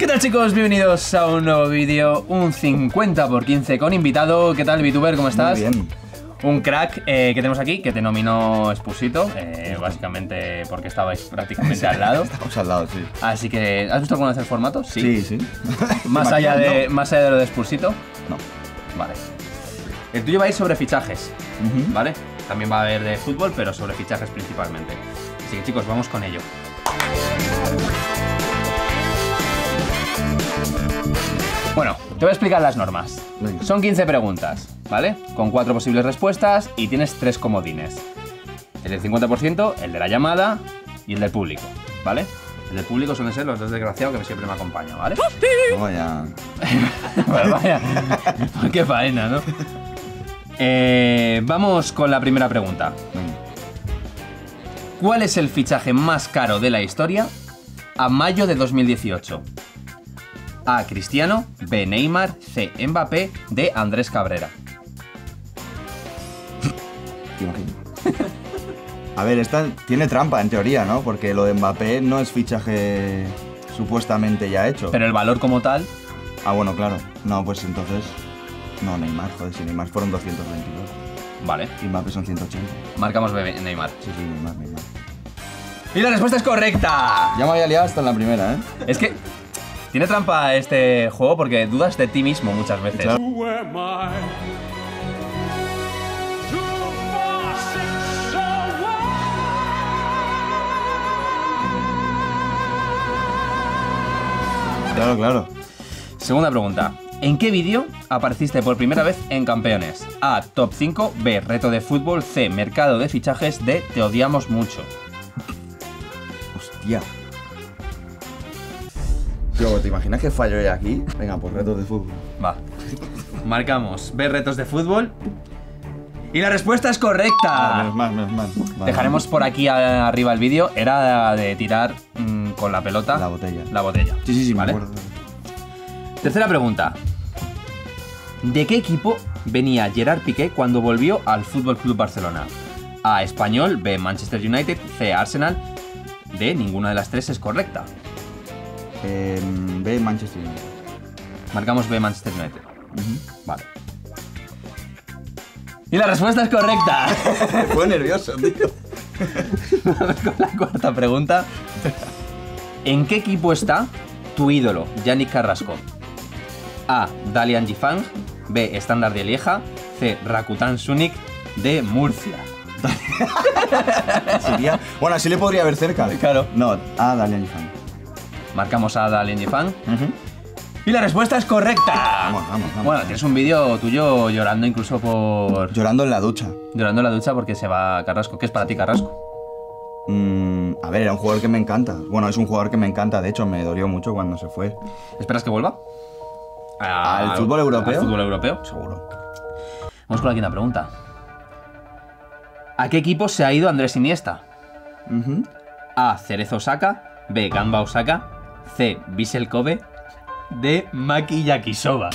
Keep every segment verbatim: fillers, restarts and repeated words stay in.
¿Qué tal, chicos? Bienvenidos a un nuevo vídeo, un cincuenta por quince con invitado. ¿Qué tal, VTuber? ¿Cómo estás? Muy bien. Un crack eh, que tenemos aquí, que te nominó Expusito, eh, básicamente porque estabais prácticamente al lado. Estamos al lado, sí. Así que, ¿has visto alguna vez el formato? Sí, sí. sí. Más, allá de, ¿Más allá de lo de Expusito? No. Vale. El tuyo va a ir sobre fichajes, Uh-huh. ¿vale? También va a haber de fútbol, pero sobre fichajes principalmente. Así que, chicos, vamos con ello. Bueno, te voy a explicar las normas. Venga. Son quince preguntas, ¿vale? Con cuatro posibles respuestas y tienes tres comodines. El del cincuenta por ciento, el de la llamada y el del público, ¿vale? El del público suelen ser los dos desgraciados que siempre me acompañan, ¿vale? Vaya. Bueno, vaya, qué faena, ¿no? Eh, vamos con la primera pregunta. Venga. ¿Cuál es el fichaje más caro de la historia a mayo de dos mil dieciocho? A. Cristiano, B. Neymar, C. Mbappé, D. Andrés Cabrera. Te imagino. A ver, esta tiene trampa en teoría, ¿no? Porque lo de Mbappé no es fichaje supuestamente ya hecho. Pero el valor como tal... Ah, bueno, claro. No, pues entonces... No, Neymar, joder, si Neymar fueron doscientos veintidós. Vale, Y Mbappé son ciento ochenta. marcamos B. Neymar. Sí, sí, Neymar, Neymar. Y la respuesta es correcta. Ya me había liado hasta en la primera, ¿eh? Es que tiene trampa este juego porque dudas de ti mismo muchas veces. Claro. Who am I to pass it so Claro, claro. Segunda pregunta. ¿En qué vídeo apareciste por primera vez en Campeones? A. Top cinco, B. Reto de fútbol, C. Mercado de fichajes, D. Te odiamos mucho. Hostia. Tío, ¿te imaginas que fallo ya aquí? Venga, pues retos de fútbol. Va. Marcamos B. Retos de fútbol. Y la respuesta es correcta. Ah, menos mal, menos mal. Vale. Dejaremos por aquí a- arriba el vídeo. Era de tirar mm, con la pelota La botella. La botella. Sí, sí, sí, ¿Vale? me acuerdo. Tercera pregunta. ¿De qué equipo venía Gerard Piqué cuando volvió al Fútbol Club Barcelona? A. Español, B. Manchester United, C. Arsenal, D. Ninguna de las tres es correcta. Eh, ve Manchester United. Marcamos B. Manchester United. Uh-huh. Vale. Y la respuesta es correcta. Me fue nervioso, tío. Vamos con la cuarta pregunta. ¿En qué equipo está tu ídolo, Yannick Carrasco? A. Dalian Jifang, B. Standard de Lieja, C. Rakuten Sunik, D. Murcia. Sería... Bueno, así le podría haber cerca. Claro. No, ah, dale al fan. Marcamos a Dalian Jifang. Y la respuesta es correcta. Vamos, vamos, vamos. Bueno, tienes un vídeo tuyo llorando incluso por... Llorando en la ducha. Llorando en la ducha porque se va Carrasco. ¿Qué es para ti, Carrasco? Mm, a ver, era un jugador que me encanta. Bueno, es un jugador que me encanta. De hecho, me dolió mucho cuando se fue. ¿Esperas que vuelva? A- ¿Al fútbol europeo? ¿Al fútbol europeo? Seguro. Vamos con la quinta pregunta. ¿A qué equipo se ha ido Andrés Iniesta? Ujú. A. Cerezo Osaka, B. Gamba Osaka, C. Vissel Kobe, D. Maki Yakisoba.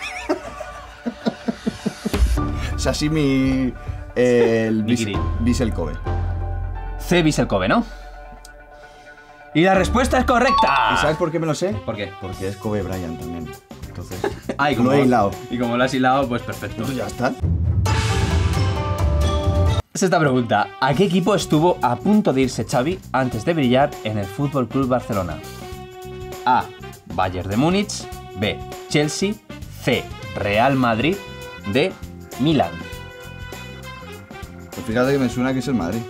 Sashimi... eh, el Nigiri. Vissel Kobe. C. Vissel Kobe, ¿no? Y la respuesta es correcta. ¿Y sabes por qué me lo sé? ¿Por qué? Porque es Kobe Bryant también. Entonces... Ah, y como lo he hilado. Y como lo has hilado, pues perfecto. Pues ya está. Es esta pregunta. ¿A qué equipo estuvo a punto de irse Xavi antes de brillar en el Fútbol Club Barcelona? A. Bayern de Múnich, B. Chelsea, C. Real Madrid, D. Milan. Pues fíjate que me suena que es el Madrid.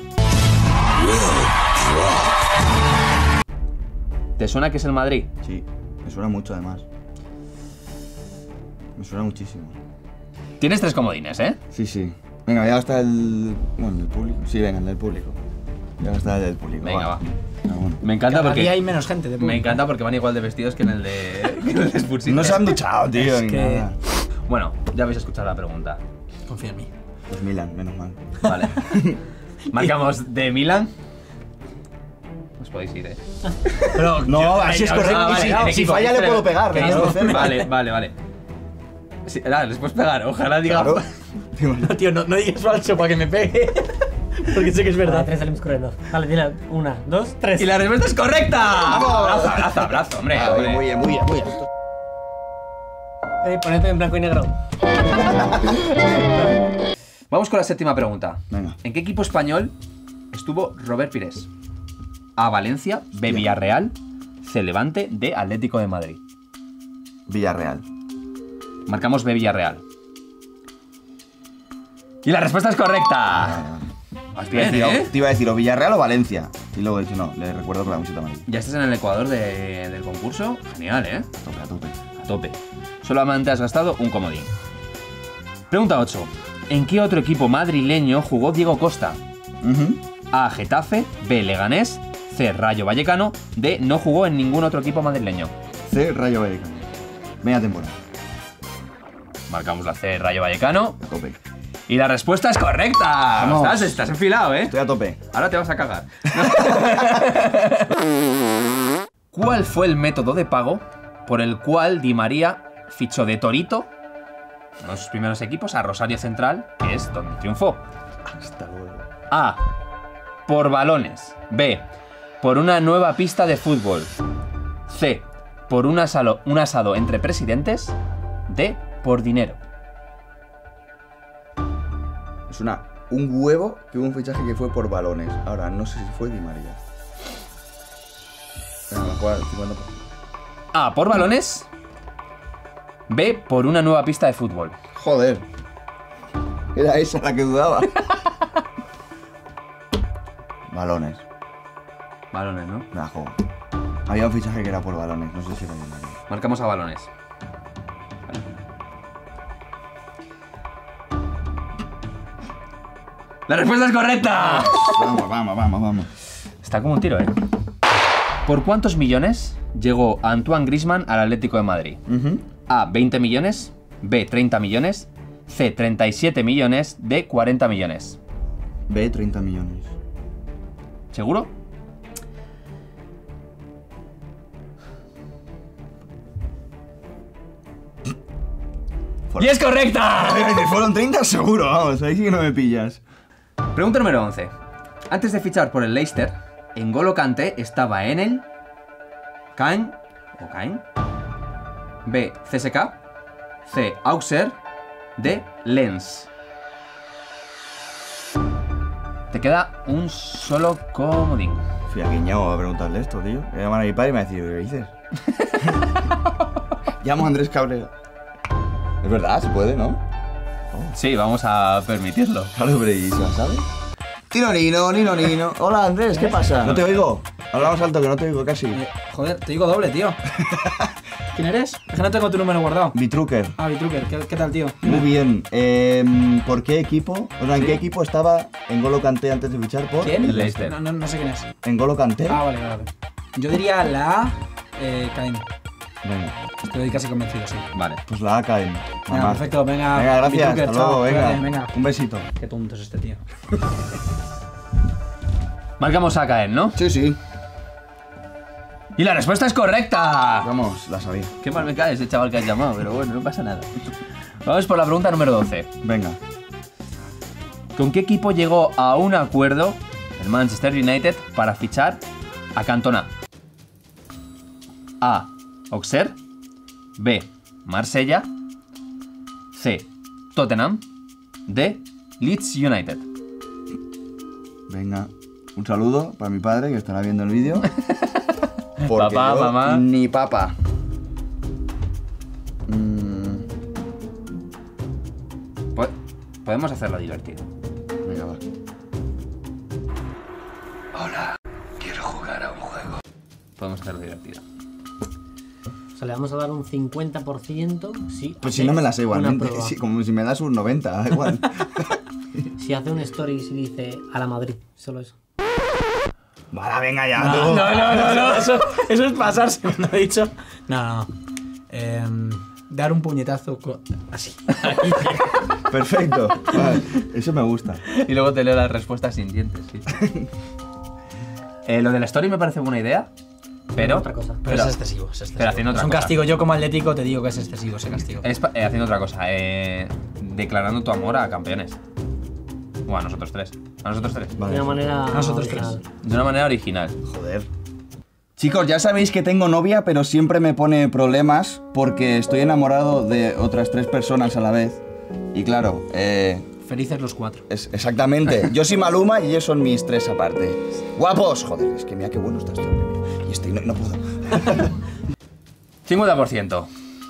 ¿Te suena que es el Madrid? Sí, me suena mucho además. Me suena muchísimo. Tienes tres comodines, ¿eh? Sí, sí. Venga, ya está el... Bueno, el del público. Sí, venga, el del público. Ya está el del público. Venga, va. Ah, bueno. Me encanta Cada porque... día hay menos gente de Me público. encanta porque van igual de vestidos que en el de... que en el de Spursito. No se han duchado, tío, Es ni que- nada. Bueno, ya habéis escuchado la pregunta. Confía en mí. Pues Milan, menos mal. Vale. Marcamos de Milan. Os podéis ir, ¿eh? Pero No, así es Ah, correcto. vale, Y si- claro, y si equipo, falla le espera, puedo pegar. que le no- puedo hacer. Vale, vale, vale. Sí, nada, les puedes pegar. Ojalá diga... Claro. No, tío, no, no digas falso para que me pegue. Porque sé que es Vale, verdad. tres salimos corriendo. Vale, dile una, dos, tres. Y la respuesta es correcta. Abrazo, abrazo, abrazo, hombre. Ah, hombre. muy bien, muy bien, muy bien. Eh, ponete en blanco y negro. Vamos con la séptima pregunta. Venga. ¿En qué equipo español estuvo Robert Pires? A, Valencia. B, Villarreal. C, Levante. D, Atlético de Madrid. Villarreal. Marcamos B, Villarreal. Y la respuesta es correcta. Ah, Vas te, iba a bien, decir, ¿eh? o- te iba a decir o Villarreal o Valencia. Y luego he dicho, no, le recuerdo con la camiseta amarilla. Ya estás en el Ecuador de- del concurso. Genial, ¿eh? A tope, a tope. A tope. Solamente has gastado un comodín. Pregunta ocho. ¿En qué otro equipo madrileño jugó Diego Costa? Ujú. A, Getafe. B, Leganés. C, Rayo Vallecano. D, no jugó en ningún otro equipo madrileño. C, Rayo Vallecano. Media temporada. Marcamos la C, Rayo Vallecano. A tope. Y la respuesta es correcta. Vamos. Estás, estás enfilado, ¿eh? Estoy a tope. Ahora te vas a cagar. ¿Cuál fue el método de pago por el cual Di María fichó de Torito, uno de sus primeros equipos, a Rosario Central, que es donde triunfó? Hasta luego. A, por balones. B, por una nueva pista de fútbol. C, por un asado, un asado entre presidentes. D, por dinero. Es una, un huevo que hubo un fichaje que fue por balones. Ahora, no sé si fue Di María. Venga, vamos a jugar cincuenta por ciento. A, por balones. B, por una nueva pista de fútbol. Joder. Era esa la que dudaba. Balones. Balones, ¿no? Me la juego. Había un fichaje que era por balones. No sé si era Di María. Marcamos a balones. Vale. La respuesta es correcta. Vamos, vamos, vamos, vamos. Está como un tiro, ¿eh? ¿Por cuántos millones llegó Antoine Griezmann al Atlético de Madrid? Ujú. A, veinte millones. B, treinta millones. C, treinta y siete millones. D, cuarenta millones. B, treinta millones. ¿Seguro? Fuera. ¡Y es correcta! Si fueron treinta seguro, vamos. Ahí sí que no me pillas. Pregunta número once. Antes de fichar por el Leicester, N'Golo Kanté estaba en el Caen o Caen. B, C S K. C, Auxerre. D, Lens. Te queda un solo comodín. Fui a Guiñao a preguntarle esto, tío. Me llaman a mi padre y me decía, ¿qué dices? Llamo a Andrés Cabrera. Es verdad, se puede, ¿no? Sí, vamos a permitirlo. Claro, pero ¿y se la sabe? Tino Nino, Nino Nino. Hola Andrés, ¿qué pasa? No te oigo. Hablamos alto que no te oigo casi. Eh, joder, te digo doble, tío. ¿Quién eres? Es que no tengo tu número guardado. Bitrucker. Ah, Bitrucker, ¿qué, ¿qué tal, tío? Muy bien. Eh, ¿Por qué equipo? O sea, ¿en qué equipo estaba N'Golo Kanté antes de fichar por? ¿Quién? El Leicester. No, no, no sé quién es. N'Golo Kanté. Ah, vale, vale, vale. Yo diría la A, eh, Caen. Venga, Estoy casi convencido, sí. Vale. pues la A K M. Venga, perfecto, venga. Venga, gracias. Bitrucker, Hasta luego, chao, venga. cuídate, venga. Un besito. Qué tonto es este tío. Marcamos a caer, ¿no? Sí, sí. Y la respuesta es correcta. Vamos, la sabía. Qué mal me cae ese chaval que has llamado, pero bueno, no pasa nada. Vamos por la pregunta número doce. Venga. ¿Con qué equipo llegó a un acuerdo el Manchester United para fichar a Cantona? A, Auxerre. B, Marsella. C, Tottenham. D, Leeds United. Venga. Un saludo para mi padre que estará viendo el vídeo. Porque Papá, yo mamá. Ni papa. Mm, Po- Podemos hacerlo divertido. venga, va. Podemos hacerlo divertido. O sea, le vamos a dar un cincuenta por ciento si Pues hace si no me la sé una igualmente. prueba. Sí, como si me das un noventa, da igual. Si hace un story y dice a la Madrid, solo eso. Vale, venga ya. No, tú. no, no, no, no, Eso, eso es pasarse, me lo he dicho. No, no, no. Em, dar un puñetazo con... así. Perfecto. Vale, eso me gusta. Y luego te leo las respuestas sin dientes, sí. Eh, lo de la story me parece buena idea, pero... Otra cosa. Pero, Pero- es excesivo, es excesivo. pero haciendo otra es un cosa. castigo. Yo como atlético te digo que es excesivo ese castigo. Es pa- eh, haciendo otra cosa, eh, declarando tu amor a campeones. O a nosotros tres. A nosotros tres. De Vale. una manera. Nosotros original. De una manera original. Joder. Chicos, ya sabéis que tengo novia, pero siempre me pone problemas porque estoy enamorado de otras tres personas a la vez. Y claro, eh, Felices los cuatro. es exactamente. Yo soy Maluma y ellos son mis tres aparte. Guapos, joder, es que mira qué bueno está este hombre. Mira. Y este, no, no puedo. cincuenta por ciento.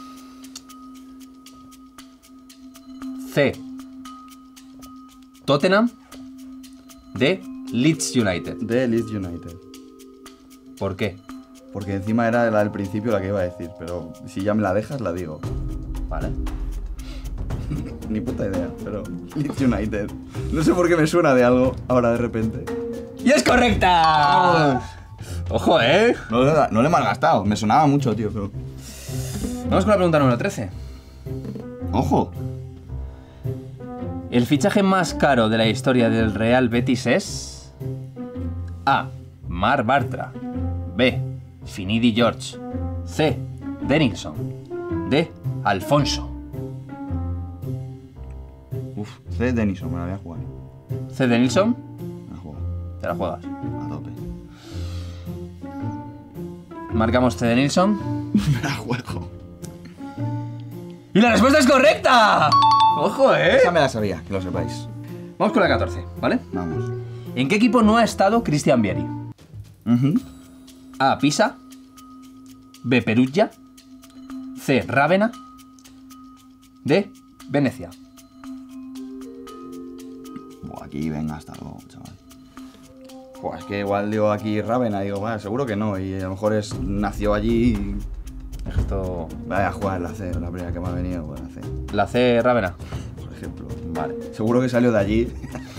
C. Tottenham. D. Leeds United. De Leeds United. ¿Por qué? Porque encima era la del principio la que iba a decir, pero si ya me la dejas, la digo. Vale. Ni puta idea, pero Leeds United. No sé por qué me suena de algo ahora de repente. ¡Y es correcta! Ojo, ¿eh? No, le- no le he malgastado, me sonaba mucho, tío, pero... Vamos con la pregunta número trece. ¡Ojo! El fichaje más caro de la historia del Real Betis es... A. Mar Bartra. B. Finidi George. C. Denilson. D. Alfonso. Uf, C. Denison, me la voy a jugar. C. Denilson. Me la juego, Te la juegas. a tope. Marcamos C. Denilson. Me la juego. ¡Y la respuesta es correcta! ¡Ojo, eh! Esa me la sabía, que lo sepáis. Vamos con la catorce, ¿vale? Vamos. ¿En qué equipo no ha estado Cristian Vieri? Ujú. A. Pisa. B. Perugia. C. Rávena. D. Venecia. Buah, aquí venga, hasta luego, chaval. Buah, es que igual digo aquí Rávena, digo, bueno, seguro que no. Y a lo mejor es, nació allí y... Esto... Vaya a jugar la C, la primera que me ha venido, pues la C, La C. Rávena. por ejemplo. Vale. Seguro que salió de allí.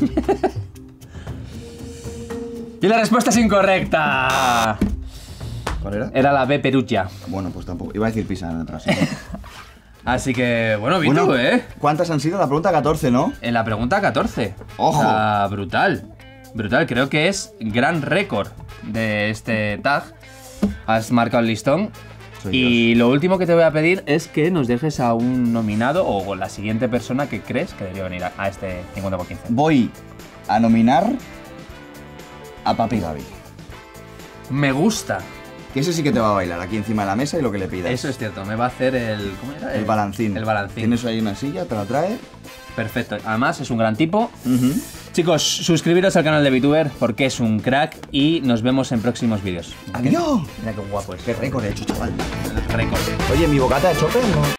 Y la respuesta es incorrecta. ¿Cuál era? Era la B. Perugia. Bueno, pues tampoco. Iba a decir Pisa en atrás. Así que, bueno, vi Bueno, tú, ¿eh? ¿cuántas han sido? La pregunta catorce, ¿no? En la pregunta catorce. ¡Ojo! O sea, brutal. Brutal, creo que es gran récord de este tag. Has marcado el listón. Soy Y lo último que te voy a pedir es que nos dejes a un nominado o la siguiente persona que crees que debería venir a, a este cincuenta por quince. Voy a nominar a Papi Gaby. Me gusta. Que ese sí que te va a bailar aquí encima de la mesa y lo que le pidas. Eso es cierto, me va a hacer el... ¿Cómo era? El balancín. El balancín. Tienes ahí una silla, te la trae. Perfecto. Además, es un gran tipo. Ujú. Chicos, suscribiros al canal de VTuber porque es un crack y nos vemos en próximos vídeos. ¡Adiós! Mira qué guapo es. ¡Qué récord he hecho, chaval! Récord. Oye, ¿mi bocata de chope no?